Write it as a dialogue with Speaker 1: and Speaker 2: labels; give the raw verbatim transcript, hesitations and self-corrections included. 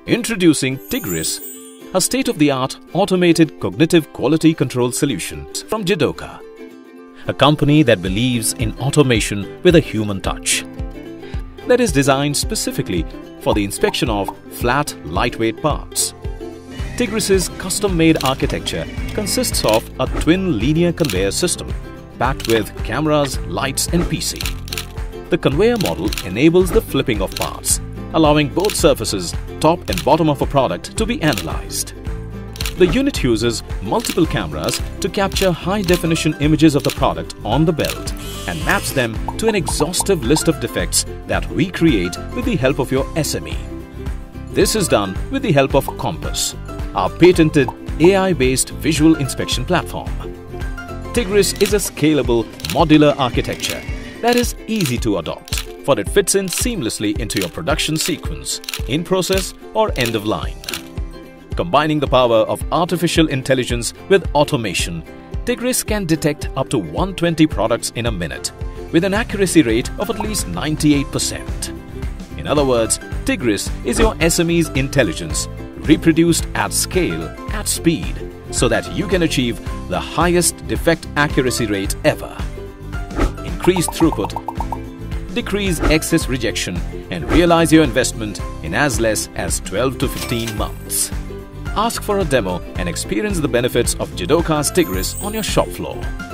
Speaker 1: Introducing Tigris, a state-of-the-art automated cognitive quality control solution from Jidoka, a company that believes in automation with a human touch, that is designed specifically for the inspection of flat, lightweight parts. Tigris's custom-made architecture consists of a twin linear conveyor system packed with cameras, lights and P C. The conveyor model enables the flipping of parts, allowing both surfaces, top and bottom of a product, to be analyzed. The unit uses multiple cameras to capture high-definition images of the product on the belt and maps them to an exhaustive list of defects that we create with the help of your S M E. This is done with the help of Compass, our patented A I-based visual inspection platform. Tigris is a scalable, modular architecture that is easy to adopt, for it fits in seamlessly into your production sequence, in process or end of line. Combining the power of artificial intelligence with automation, Tigris can detect up to one hundred twenty products in a minute with an accuracy rate of at least ninety-eight percent. In other words, Tigris is your S M E's intelligence reproduced at scale, at speed, so that you can achieve the highest defect accuracy rate ever. Increase throughput, decrease excess rejection and realize your investment in as less as twelve to fifteen months. Ask for a demo and experience the benefits of Jidoka's Tigris on your shop floor.